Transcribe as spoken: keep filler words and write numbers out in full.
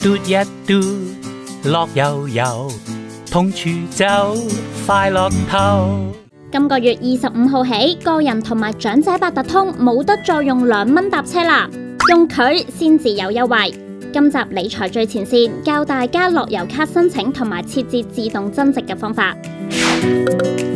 嘟一嘟，樂悠悠，同處走，快樂透。 今個月二十五號起，個人同埋長者八達通冇得再用兩蚊搭車啦，用佢先至有優惠。今集理財最前線教大家樂悠卡申請同埋設置自動增值嘅方法。